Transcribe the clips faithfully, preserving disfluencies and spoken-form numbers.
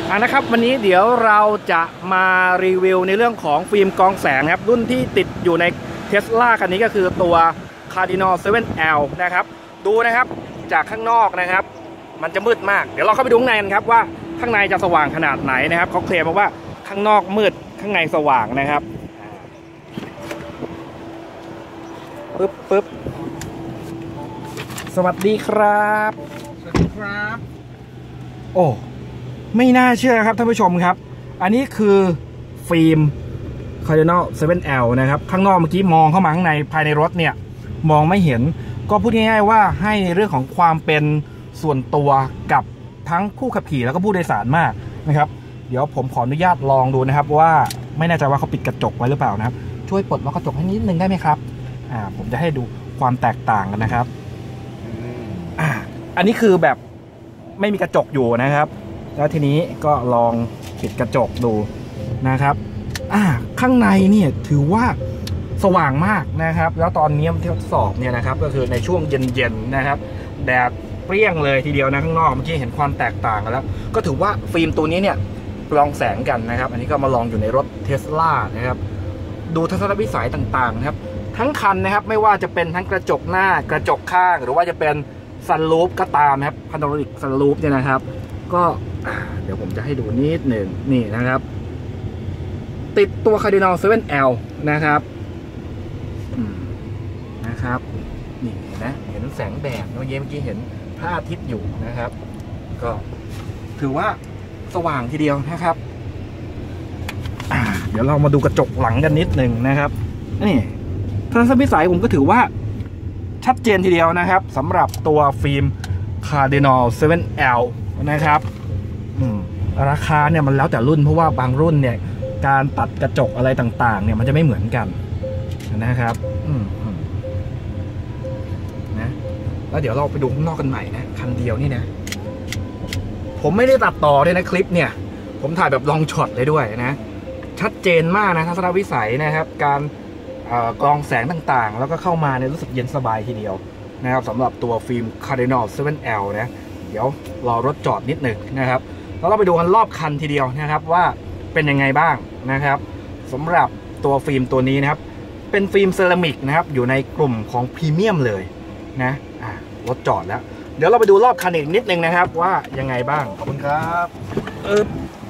อ่ะนะครับวันนี้เดี๋ยวเราจะมารีวิวในเรื่องของฟิล์มกรองแสงครับรุ่นที่ติดอยู่ใน Tesla คันนี้ก็คือตัว Cardinal เซเว่น แอล นะครับดูนะครับจากข้างนอกนะครับมันจะมืดมากเดี๋ยวเราเข้าไปดูข้างในกันครับว่าข้างในจะสว่างขนาดไหนนะครับเขาเคลมมาว่าข้างนอกมืดข้างในสว่างนะครับปึ๊บปึ๊บสวัสดีครับสวัสดีครับโอ้ไม่น่าเชื่อครับท่านผู้ชมครับอันนี้คือฟิล์ม Cardinal เซเว่น แอล นะครับข้างนอกเมื่อกี้มองเข้ามาข้างในภายในรถเนี่ยมองไม่เห็นก็พูดง่ายๆว่าให้เรื่องของความเป็นส่วนตัวกับทั้งผู้ขับขี่แล้วก็ผู้โดยสารมากนะครับเดี๋ยวผมขออนุญาตลองดูนะครับว่าไม่แน่ใจว่าเขาปิดกระจกไว้หรือเปล่านะครับช่วยปลดล็อกกระจกให้นิดนึงได้ไหมครับอ่าผมจะให้ดูความแตกต่างกันนะครับอ่าอันนี้คือแบบไม่มีกระจกอยู่นะครับแล้วทีนี้ก็ลองปิดกระจกดูนะครับอ่าข้างในเนี่ยถือว่าสว่างมากนะครับแล้วตอนนี้ทดสอบเนี่ยนะครับก็คือในช่วงเย็นๆนะครับแดดเปรี้ยงเลยทีเดียวนะข้างนอกเมื่อกี้เห็นความแตกต่างกันแล้วก็ถือว่าฟิล์มตัวนี้เนี่ยกรองแสงกันนะครับอันนี้ก็มาลองอยู่ในรถ Tesla นะครับดูทัศนวิสัยต่างๆนะครับทั้งคันนะครับไม่ว่าจะเป็นทั้งกระจกหน้ากระจกข้างหรือว่าจะเป็นซันรูฟก็ตามนะครับพาโนรามิกซันรูฟเนี่ยนะครับก็เดี๋ยวผมจะให้ดูนิดหนึ่งนี่นะครับติดตัว Cardinal เซเว่น แอล นะครับนะครับนี่นะเห็นแสงแดดเมื่อกี้เห็นพระอาทิตย์อยู่นะครับก็ถือว่าสว่างทีเดียวนะครับเดี๋ยวเรามาดูกระจกหลังกันนิดหนึ่งนะครับนี่ทัศนวิสัยผมก็ถือว่าชัดเจนทีเดียวนะครับสำหรับตัวฟิล์ม Cardinal เซเว่น แอล นะครับราคาเนี่ยมันแล้วแต่รุ่นเพราะว่าบางรุ่นเนี่ยการตัดกระจกอะไรต่างๆเนี่ยมันจะไม่เหมือนกันนะครับนะแล้วเดี๋ยวเราไปดูข้างนอกกันใหม่นะคันเดียวนี่นะผมไม่ได้ตัดต่อเลยนะคลิปเนี่ยผมถ่ายแบบลองช็อตเลยด้วยนะชัดเจนมากนะทัศนวิสัยนะครับการกรองแสงต่างๆแล้วก็เข้ามาเนี่ยรู้สึกเย็นสบายทีเดียวนะครับสำหรับตัวฟิล์ม Cardinal เซเว่น แอล นะเดี๋ยวรอรถจอดนิดหนึ่งนะครับแล้วเราไปดูกันรอบคันทีเดียวนะครับว่าเป็นยังไงบ้างนะครับสำหรับตัวฟิล์มตัวนี้นะครับเป็นฟิล์มเซรามิกนะครับอยู่ในกลุ่มของพรีเมียมเลยนะรถจอดแล้วเดี๋ยวเราไปดูรอบคันอีกนิดนึงนะครับว่ายังไงบ้างขอบคุณครับเอ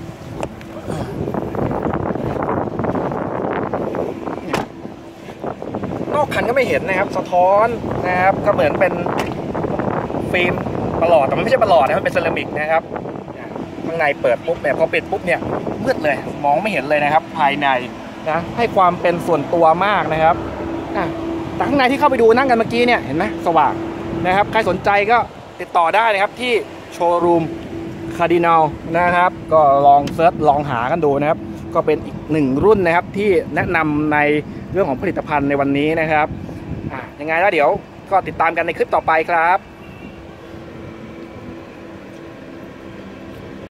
อนอกคันก็ไม่เห็นนะครับสะท้อนนะครับก็เหมือนเป็นฟิล์มประหลอดแต่มันไม่ใช่ประหลอดนะมันเป็นเซรามิกนะครับข้างในเปิดปุ๊บเนี่ยพอปิดปุ๊บเนี่ยมืดเลยมองไม่เห็นเลยนะครับภายในนะให้ความเป็นส่วนตัวมากนะครับแต่ข้างในที่เข้าไปดูนั่งกันเมื่อกี้เนี่ยเห็นไหมสว่างนะครับใครสนใจก็ติดต่อได้นะครับที่โชว์รูม Cardinal นะครับก็ลองเซิร์ชลองหากันดูนะครับก็เป็นอีกหนึ่งรุ่นนะครับที่แนะนำในเรื่องของผลิตภัณฑ์ในวันนี้นะครับยังไงแล้วเดี๋ยวก็ติดตามกันในคลิปต่อไปครับ